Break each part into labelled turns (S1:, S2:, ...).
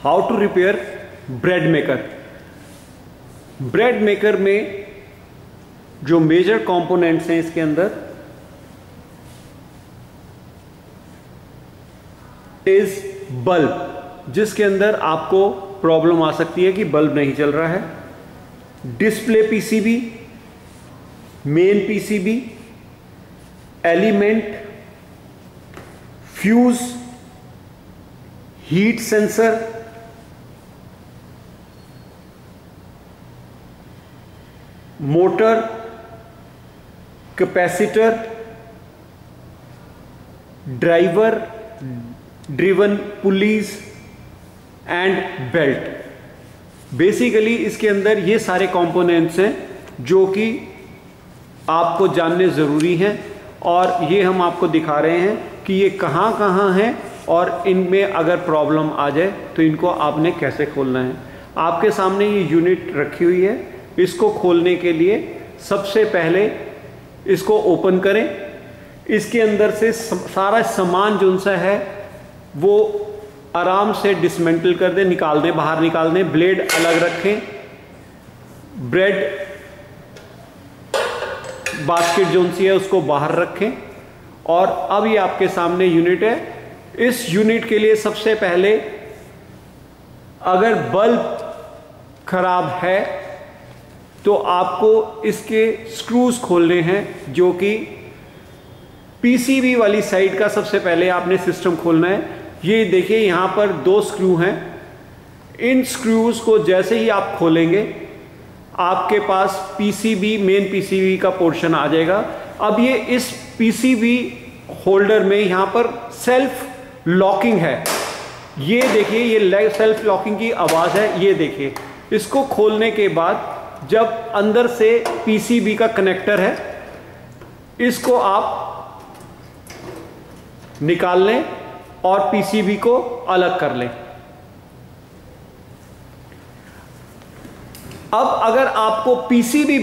S1: How to repair bread maker. Bread maker में जो major components हैं इसके अंदर इज बल्ब, जिसके अंदर आपको प्रॉब्लम आ सकती है कि बल्ब नहीं चल रहा है, display PCB, main PCB, element, fuse, heat sensor, motor, capacitor, driver, driven pulleys and belt. Basically इसके अंदर ये सारे कंपोनेंट्स हैं जो कि आपको जानने ज़रूरी हैं, और ये हम आपको दिखा रहे हैं कि ये कहाँ कहाँ हैं और इनमें अगर प्रॉब्लम आ जाए तो इनको आपने कैसे खोलना है। आपके सामने ये यूनिट रखी हुई है, इसको खोलने के लिए सबसे पहले इसको ओपन करें। इसके अंदर से सारा सामान जो सा है वो आराम से डिसमेंटल कर दें, निकाल दें, बाहर निकाल दें। ब्लेड अलग रखें, ब्रेड बास्केट जो सी है उसको बाहर रखें। और अब ये आपके सामने यूनिट है। इस यूनिट के लिए सबसे पहले अगर बल्ब खराब है तो आपको इसके स्क्रूज खोलने हैं, जो कि पीसीबी वाली साइड का सबसे पहले आपने सिस्टम खोलना है। ये देखिए यहां पर 2 स्क्रू हैं। इन स्क्रूज को जैसे ही आप खोलेंगे आपके पास पीसीबी, मेन पीसीबी का पोर्शन आ जाएगा। अब ये इस पीसीबी होल्डर में यहां पर सेल्फ लॉकिंग है। ये देखिए ये सेल्फ लॉकिंग की आवाज है। ये देखिए, इसको खोलने के बाद जब अंदर से पीसीबी का कनेक्टर है, इसको आप निकाल लें और पीसीबी को अलग कर लें। अब अगर आपको पीसीबी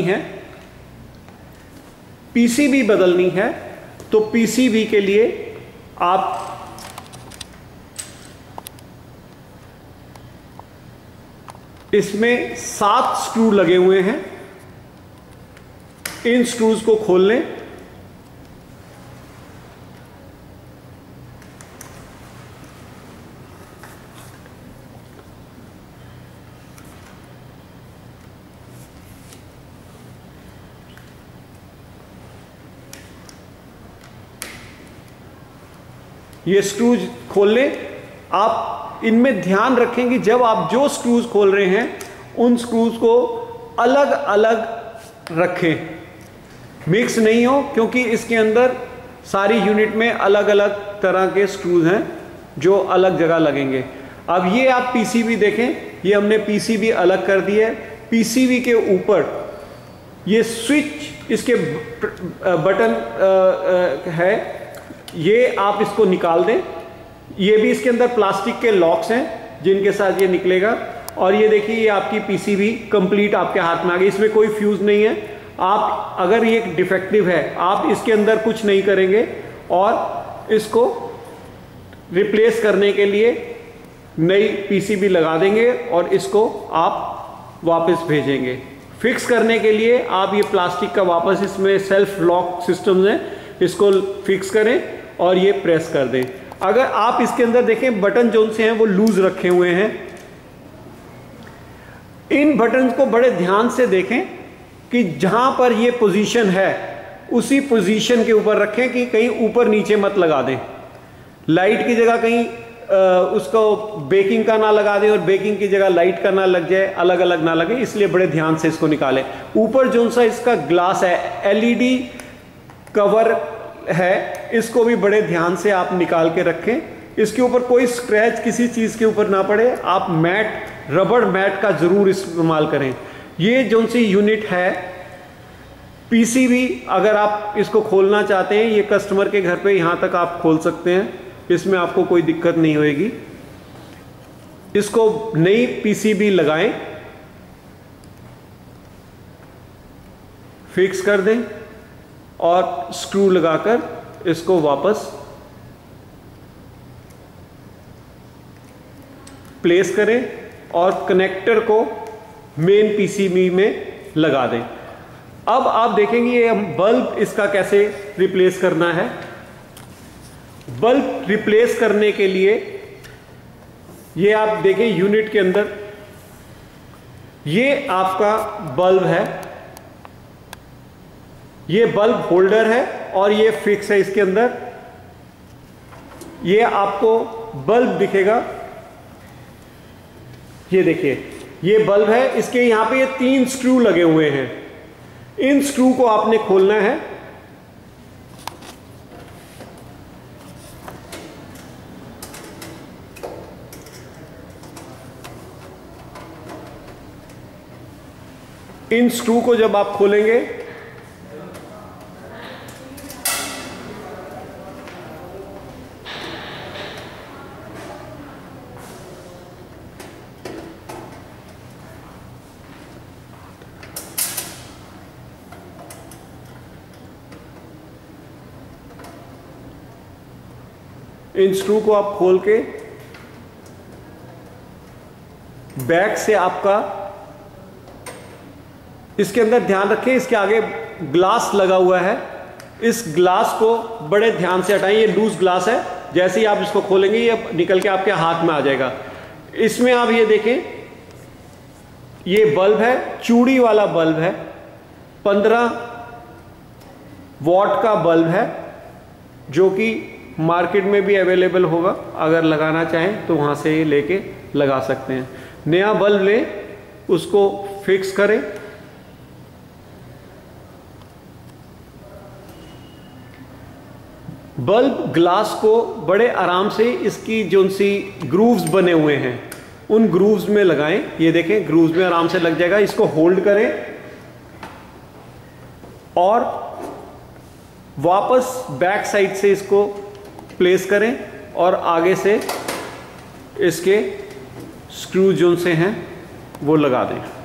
S1: बदलनी है तो पीसीबी के लिए आप इसमें 7 स्क्रू लगे हुए हैं। इन स्क्रूज को खोल लें। ये स्क्रूज खोल लें। आप इनमें ध्यान रखें कि जब आप जो स्क्रूज खोल रहे हैं उन स्क्रूज को अलग अलग रखें, मिक्स नहीं हो, क्योंकि इसके अंदर सारी यूनिट में अलग अलग तरह के स्क्रूज हैं जो अलग जगह लगेंगे। अब ये आप पीसीबी देखें, ये हमने पीसीबी अलग कर दी है। पीसीबी के ऊपर ये स्विच, इसके बटन है, ये आप इसको निकाल दें। ये भी इसके अंदर प्लास्टिक के लॉक्स हैं जिनके साथ ये निकलेगा। और ये देखिए ये आपकी पीसीबी कंप्लीट आपके हाथ में आ गई। इसमें कोई फ्यूज नहीं है। आप अगर ये डिफेक्टिव है आप इसके अंदर कुछ नहीं करेंगे और इसको रिप्लेस करने के लिए नई पीसीबी लगा देंगे और इसको आप वापस भेजेंगे। फिक्स करने के लिए आप ये प्लास्टिक का वापस, इसमें सेल्फ लॉक सिस्टम है, इसको फिक्स करें और ये प्रेस कर दें। अगर आप इसके अंदर देखें बटन जो से हैं वो लूज रखे हुए हैं। इन बटन को बड़े ध्यान से देखें कि जहां पर ये पोजीशन है उसी पोजीशन के ऊपर रखें कि कहीं ऊपर नीचे मत लगा दें। लाइट की जगह कहीं उसको बेकिंग का ना लगा दें और बेकिंग की जगह लाइट का ना लग जाए, अलग अलग ना लगे, इसलिए बड़े ध्यान से इसको निकालें। ऊपर जो सा इसका ग्लास है, एलईडी कवर है, इसको भी बड़े ध्यान से आप निकाल के रखें। इसके ऊपर कोई स्क्रैच किसी चीज के ऊपर ना पड़े। आप मैट, रबड़ मैट का जरूर इस्तेमाल करें। ये जो सी यूनिट है पीसीबी, अगर आप इसको खोलना चाहते हैं ये कस्टमर के घर पे यहां तक आप खोल सकते हैं, इसमें आपको कोई दिक्कत नहीं होगी। इसको नई पीसीबी लगाएं, फिक्स कर दें और स्क्रू लगाकर इसको वापस प्लेस करें और कनेक्टर को मेन पीसीबी में लगा दें। अब आप देखेंगे ये बल्ब इसका कैसे रिप्लेस करना है। बल्ब रिप्लेस करने के लिए ये आप देखें यूनिट के अंदर ये आपका बल्ब है, ये बल्ब होल्डर है और ये फिक्स है इसके अंदर। ये आपको बल्ब दिखेगा, ये देखिए ये बल्ब है, इसके यहां पे ये 3 स्क्रू लगे हुए हैं। इन स्क्रू को आपने खोलना है। इन स्क्रू को जब आप खोलेंगे इन स्क्रू को आप खोल के बैक से आपका इसके अंदर ध्यान रखें, इसके आगे ग्लास लगा हुआ है, इस ग्लास को बड़े ध्यान से हटाएं। ये लूज ग्लास है, जैसे ही आप इसको खोलेंगे ये निकल के आपके हाथ में आ जाएगा। इसमें आप ये देखें ये बल्ब है, चूड़ी वाला बल्ब है, 15 वॉट का बल्ब है जो कि मार्केट में भी अवेलेबल होगा। अगर लगाना चाहें तो वहां से लेके लगा सकते हैं। नया बल्ब लें, उसको फिक्स करें। बल्ब ग्लास को बड़े आराम से इसकी जो सी ग्रूव्स बने हुए हैं उन ग्रूव्स में लगाएं। ये देखें ग्रूव्स में आराम से लग जाएगा। इसको होल्ड करें और वापस बैक साइड से इसको प्लेस करें और आगे से इसके स्क्रू जो से हैं वो लगा दें।